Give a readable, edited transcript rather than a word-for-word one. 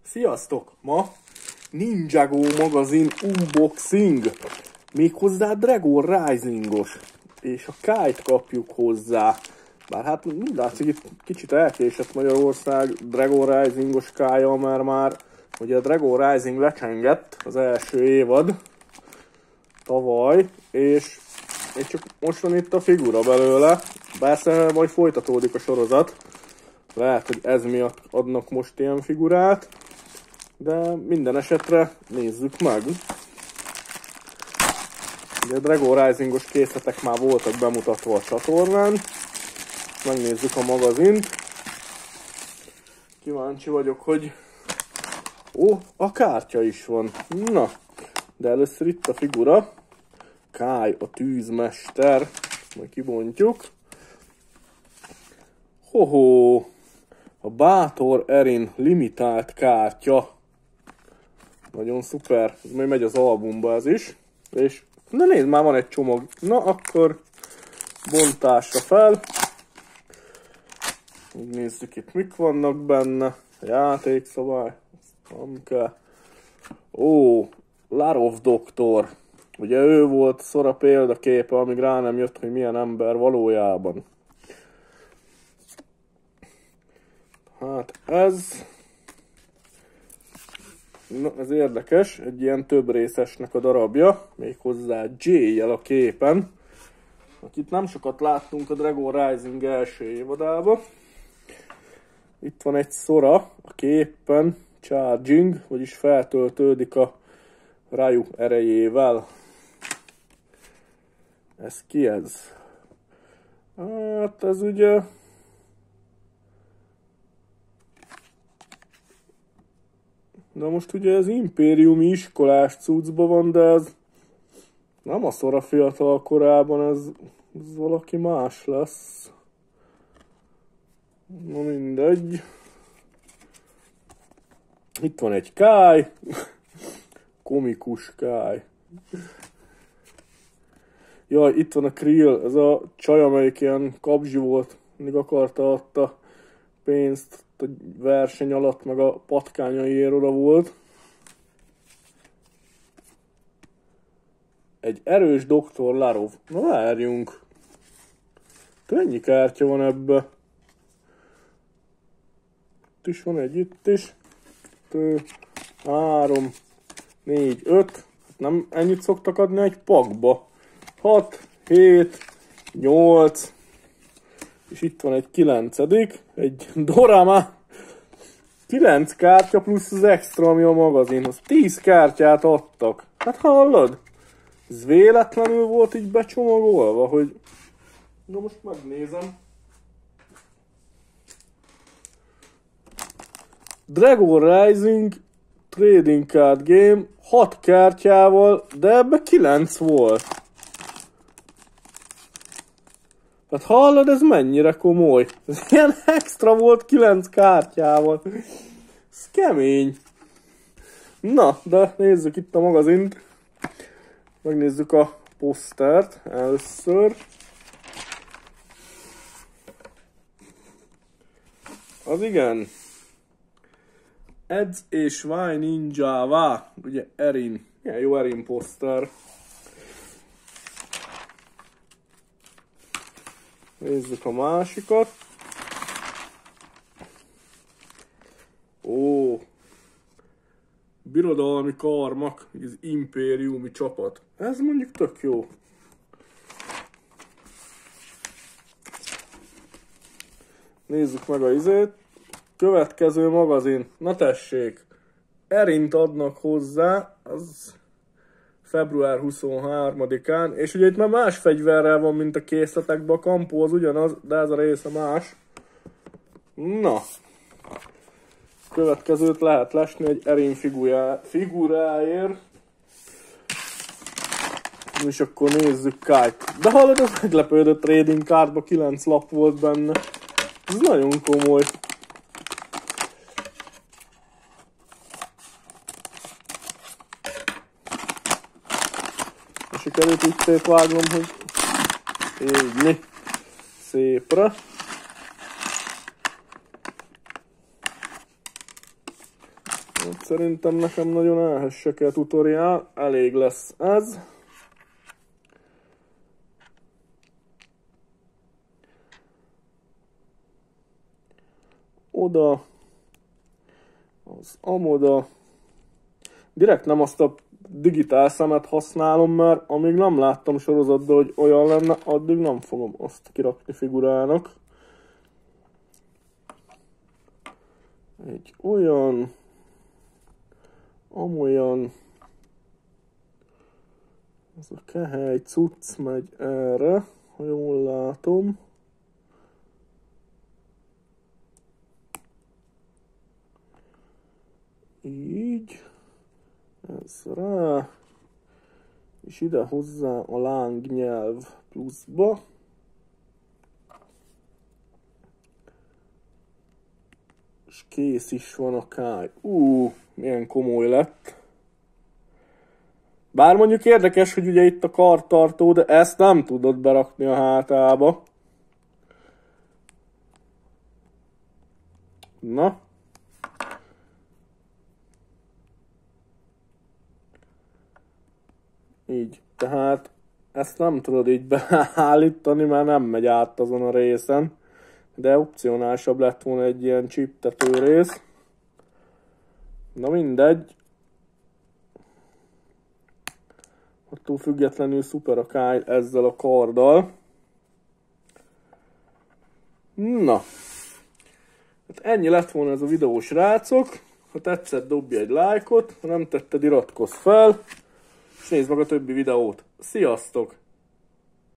Sziasztok! Ma Ninjago magazin unboxing. Méghozzá Dragon Rising-os. És a Kite kapjuk hozzá. Bár hát úgy látszik, itt kicsit elkésett Magyarország Dragon Rising-os Kite-ja, mert már ugye a Dragon Rising lecsengett az első évad tavaly, és csak most van itt a figura belőle. Persze majd folytatódik a sorozat. Lehet, hogy ez miatt adnak most ilyen figurát, de minden esetre nézzük meg. Ugye a Dragon Rising-os készletek már voltak bemutatva a csatornán. Megnézzük a magazint. Kíváncsi vagyok, hogy... Ó, a kártya is van. Na, de először itt a figura. Kai, a tűzmester. Majd kibontjuk. Hoho! A Bátor Erin limitált kártya. Nagyon szuper. Ez majd megy az albumba ez is. És na nézd, már van egy csomag. Na akkor bontásra fel. Nézzük itt mik vannak benne. Játékszabály. Nem kell. Ó, Larov doktor. Ugye ő volt Sora példaképe, amíg rá nem jött, hogy milyen ember valójában. Hát ez... Na, ez érdekes, egy ilyen több részesnek a darabja, méghozzá J-jel a képen, akit nem sokat láttunk a Dragon Rising első évadában. Itt van egy Sora a képen, charging, vagyis feltöltődik a Ryu erejével. Ez ki ez? Hát ez ugye... De most ugye ez impériumi iskolás cuccban van, de ez nem a Sora fiatal korában, ez valaki más lesz. Na mindegy. Itt van egy Kai. Komikus Kai. Jaj, itt van a Krill, ez a csaj, amelyik ilyen kapzsi volt, mindig akarta adta pénzt a verseny alatt, meg a patkányaiért oda volt. Egy erős Dr. Larov. Na várjunk. Ennyi kártya van ebbe. Itt is van egy, itt is. 3, 4, 5. Nem ennyit szoktak adni egy pakba. 6, 7, 8. És itt van egy 9. Egy Dorama. 9 kártya plusz az extra, ami a magazinhoz. 10 kártyát adtak. Hát hallod? Ez véletlenül volt így becsomagolva, hogy... Na most megnézem. Dragon Rising Trading Card Game 6 kártyával, de ebbe 9 volt. Hát hallod, ez mennyire komoly? Ez ilyen extra volt 9 kártyával. Ez kemény. Na, de nézzük itt a magazint. Megnézzük a posztert először. Az igen. Edz és Y Ninjává. Ugye Erin. Milyen jó Erin poszter. Nézzük a másikat. Ó, birodalmi karmak, az impériumi csapat. Ez mondjuk tök jó. Nézzük meg a izét. Következő magazin. Na tessék. Erint adnak hozzá. Az... február 23-án, és ugye itt már más fegyverrel van, mint a készletekben, a kampó az ugyanaz, de ez a része más. Na, következőt lehet lesni egy Erin figuráért. És akkor nézzük Kite. De hallod, az meglepődött trading cardba 9 lap volt benne. Ez nagyon komoly. Sikerült így szétvágnom, hogy így szépre. Szerintem nekem nagyon elhesse kell tutoriál, elég lesz ez. Oda, az amoda. Direkt nem azt a digitál szemet használom, mert amíg nem láttam sorozatban, hogy olyan lenne, addig nem fogom azt kirakni figurának. Egy olyan, amolyan, ez a kehely cucc megy erre, ha jól látom. Így, ez rá, és ide hozzá a lángnyelv pluszba. És kész is van a kály. Milyen komoly lett. Bár mondjuk érdekes, hogy ugye itt a karttartó, de ezt nem tudod berakni a hátába. Na. Így. Tehát ezt nem tudod így beállítani, mert nem megy át azon a részen. De opcionálisabb lett volna egy ilyen csiptető rész. Na mindegy. Attól függetlenül szuper a Kyle ezzel a karddal. Na. Hát ennyi lett volna ez a videó, srácok. Ha tetszett, dobj egy lájkot. Ha nem tetted, iratkozz fel. És nézd meg a többi videót. Sziasztok!